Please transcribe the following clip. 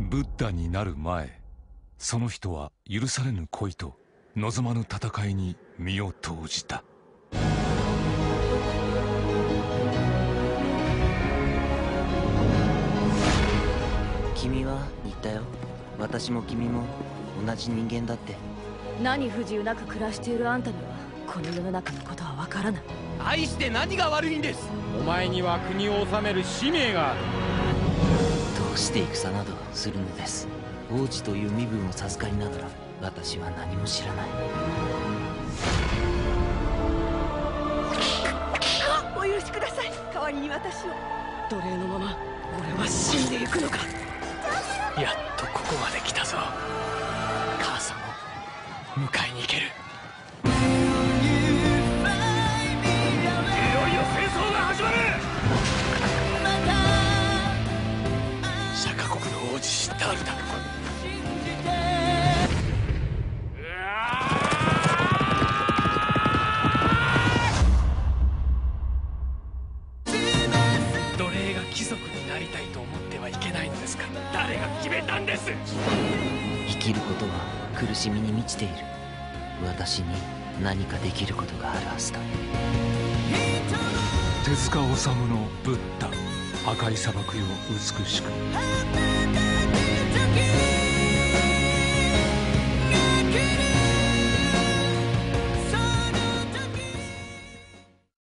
ブッダになる前、その人は許されぬ恋と望まぬ戦いに身を投じた。 君は言ったよ。私も君も同じ人間だって。 何不自由なく暮らしているあんたにはこの世の中のことはわからない。 愛して何が悪いんです。 お前には国を治める使命がある。 どうして戦などするのです。王子という身分を授かりながら私は何も知らない。 お許しください。代わりに私を。奴隷のまま俺は死んでいくのか。 やっとここまで来たぞ。母さんを迎えに行ける。いよいよ戦争が始まる。釈迦国の王子シッタールだ。奴隷が貴族になりたいと思ってはいけないのですか。誰が決めたんです。 生きることは苦しみに満ちている。私に何かできることがあるはずだ。 手塚治虫のブッダ、赤い砂漠よ美しく。